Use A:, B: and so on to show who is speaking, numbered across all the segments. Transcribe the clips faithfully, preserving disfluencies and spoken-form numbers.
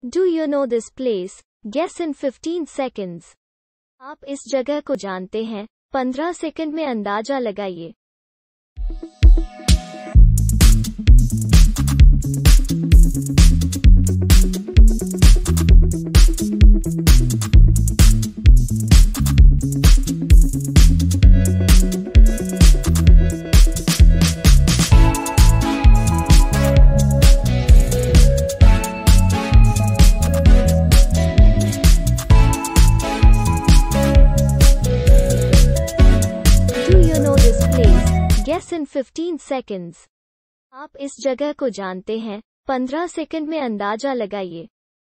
A: Do you know this place? Guess in fifteen seconds. आप इस जगह को जानते हैं, पंद्रह सेकंड में अंदाजा लगाइए. Guess in fifteen seconds. आप इस जगह को जानते हैं, पंद्रह सेकंड में अंदाजा लगाइए.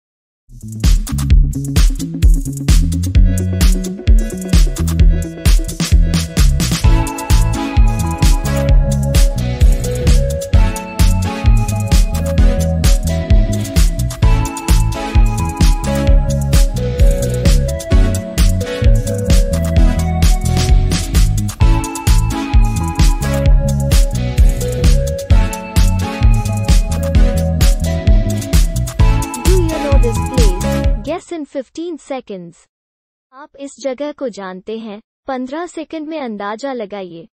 A: Guess in fifteen seconds. आप इस जगह को जानते हैं, पंद्रह सेकंड में अंदाजा लगाइए.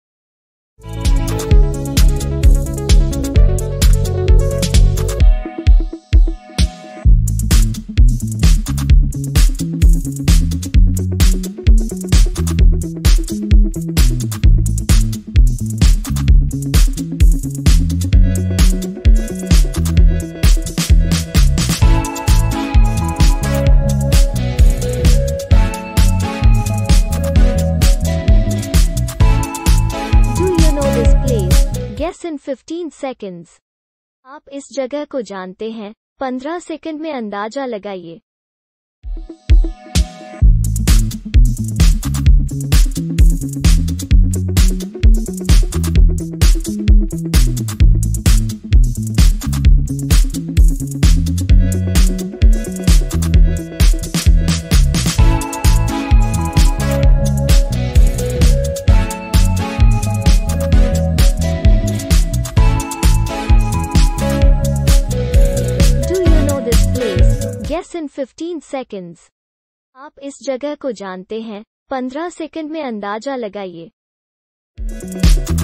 A: Guess in fifteen seconds. आप इस जगह को जानते हैं, पंद्रह सेकंड में अंदाजा लगाइए. Guess in fifteen seconds. आप इस जगह को जानते हैं, पंद्रह सेकंड में अंदाजा लगाइए.